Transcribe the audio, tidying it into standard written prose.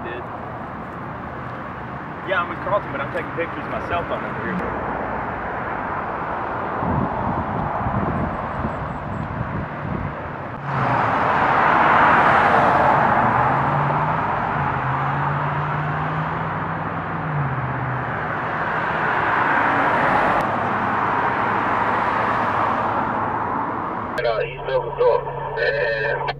did. Yeah, I'm in Carlton, but I'm taking pictures of my cell phone over here. East Oak North.